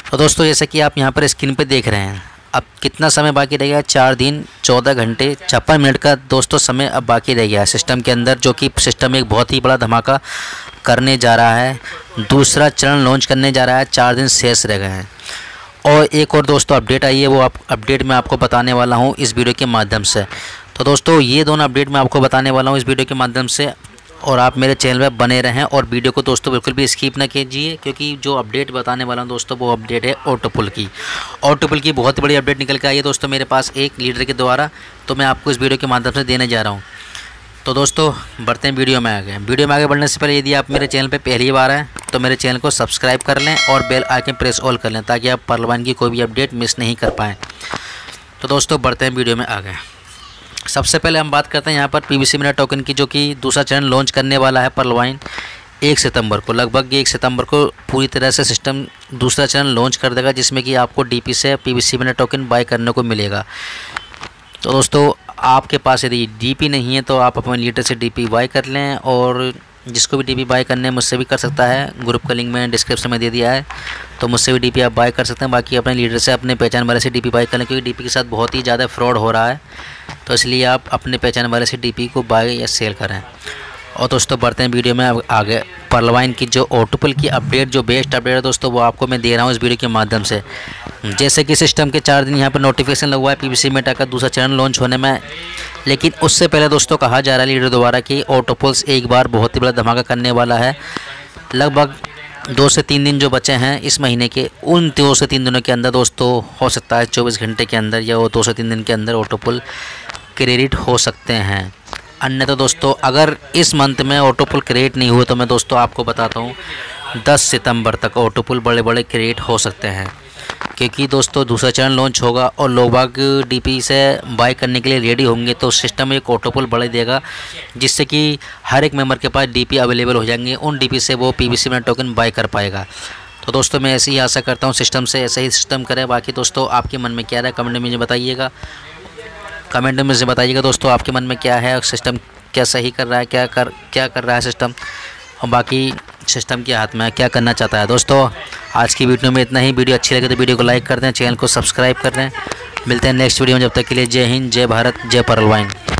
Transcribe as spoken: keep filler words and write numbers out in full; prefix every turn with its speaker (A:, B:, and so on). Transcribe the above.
A: तो दोस्तों जैसे कि आप यहाँ पर स्क्रीन पे देख रहे हैं, अब कितना समय बाकी रह गया, चार दिन चौदह घंटे छप्पन मिनट का दोस्तों समय अब बाकी रह गया है सिस्टम के अंदर, जो कि सिस्टम एक बहुत ही बड़ा धमाका करने जा रहा है। दूसरा चरण लॉन्च करने जा रहा है, चार दिन शेष रह गए हैं। और एक और दोस्तों अपडेट आई है, वो आप अपडेट मैं आपको बताने वाला हूँ इस वीडियो के माध्यम से। तो दोस्तों ये दोनों अपडेट मैं आपको बताने वाला हूँ इस वीडियो के माध्यम से, और आप मेरे चैनल पर बने रहें और वीडियो को दोस्तों बिल्कुल भी स्किप ना कीजिए, क्योंकि जो अपडेट बताने वाला हूं दोस्तों वो अपडेट है ऑटोपुल की। ऑटोपुल की बहुत बड़ी अपडेट निकल के आई है दोस्तों मेरे पास एक लीडर के द्वारा, तो मैं आपको इस वीडियो के माध्यम से देने जा रहा हूं। तो दोस्तों बढ़ते हैं वीडियो में आगे। वीडियो में आगे बढ़ने से पहले यदि आप मेरे चैनल पर पहली बार आए तो मेरे चैनल को सब्सक्राइब कर लें और बेल आइकन प्रेस ऑल कर लें, ताकि आप पर्लवाइन की कोई भी अपडेट मिस नहीं कर पाएँ। तो दोस्तों बढ़ते हैं वीडियो में आगे। सबसे पहले हम बात करते हैं यहाँ पर पीवीसी मीना टोकन की, जो कि दूसरा चरण लॉन्च करने वाला है पर्लवाइन एक सितंबर को। लगभग एक सितंबर को पूरी तरह से सिस्टम दूसरा चरण लॉन्च कर देगा, जिसमें कि आपको डीपी से पीवीसी मीना टोकन बाय करने को मिलेगा। तो दोस्तों आपके पास यदि डीपी नहीं है तो आप अपने लीडर से डीपी बाय कर लें, और जिसको भी डीपी बाय करने मुझसे भी कर सकता है। ग्रुप का लिंक मैंने डिस्क्रिप्शन में दे दिया है, तो मुझसे भी डीपी आप बाय कर सकते हैं। बाकी अपने लीडर से अपने पहचान वाले से डीपी बाय कर लें, क्योंकि डीपी के साथ बहुत ही ज़्यादा फ्रॉड हो रहा है, तो इसलिए आप अपने पहचान वाले से डीपी को बाय या सेल करें। और दोस्तों बढ़ते हैं वीडियो में आगे। पर्लवाइन की जो ऑटोपुल की अपडेट, जो बेस्ट अपडेट है दोस्तों, वो आपको मैं दे रहा हूँ इस वीडियो के माध्यम से। जैसे कि सिस्टम के चार दिन यहाँ पर नोटिफिकेशन लगवा है पीवीसी मीटा का दूसरा चरण लॉन्च होने में, लेकिन उससे पहले दोस्तों कहा जा रहा है लीडर द्वारा कि ऑटोपुल्स एक बार बहुत ही बड़ा धमाका करने वाला है। लगभग दो से तीन दिन जो बचे हैं इस महीने के, उन दो से तीन दिनों के अंदर दोस्तों हो सकता है चौबीस घंटे के अंदर या वो दो से तीन दिन के अंदर ऑटोपुल क्रेडिट हो सकते हैं। अन्य तो दोस्तों अगर इस मंथ में ऑटोपुल क्रेडिट नहीं हुए तो मैं दोस्तों आपको बताता हूँ दस सितंबर तक ऑटोपुल बड़े बड़े क्रेडिट हो सकते हैं, क्योंकि दोस्तों दूसरा चरण लॉन्च होगा और लोग बाग डीपी से बाय करने के लिए रेडी होंगे, तो सिस्टम एक ऑटोपुल बढ़े देगा, जिससे कि हर एक मेंबर के पास डीपी अवेलेबल हो जाएंगे। उन डीपी से वो पीवीसी मीना टोकन बाय कर पाएगा। तो दोस्तों मैं ऐसी ही आशा करता हूँ सिस्टम से ऐसा ही सिस्टम करें। बाकी दोस्तों आपके मन में क्या रहा है कमेंट में मुझे बताइएगा, कमेंट में मुझे बताइएगा दोस्तों आपके मन में क्या है, सिस्टम क्या सही कर रहा है, क्या कर क्या कर रहा है सिस्टम, और बाकी सिस्टम के हाथ में क्या करना चाहता है। दोस्तों आज की वीडियो में इतना ही। वीडियो अच्छी लगे तो वीडियो को लाइक कर दें, चैनल को सब्सक्राइब कर दें। मिलते हैं नेक्स्ट वीडियो में, जब तक के लिए जय हिंद, जय भारत, जय पर्लवाइन।